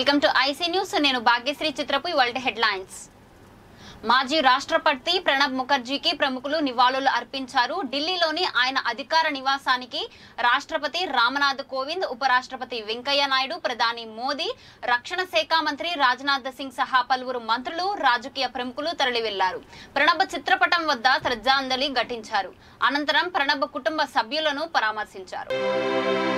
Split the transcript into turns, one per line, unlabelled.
Welcome to IC news. నేను భాగ్యశ్రీ. చిత్రపు ఇవాల్టి headlines. మాజీ రాష్ట్రపతి ప్రణబ్ ముఖర్జీకి ప్రముఖులు నివాళులు అర్పించారు. ఢిల్లీలోని ఆయన అధికార నివాసానికి రాష్ట్రపతి రామ్నాథ్ కోవింద్, ఉపరాష్ట్రపతి వెంకయ్య నాయుడు, ప్రధాని మోదీ, రక్షణ శాఖ మంత్రి రాజ్నాథ్ సింగ్ సహా పలువురు మంత్రులు, రాజకీయ ప్రముఖులు తరలి వెళ్లారు. ప్రణబ్ చిత్రపటం వద్ద శ్రద్ధాంజలి ఘటించారు. అనంతరం ప్రణబ్ కుటుంబ సభ్యులను పరామర్శించారు.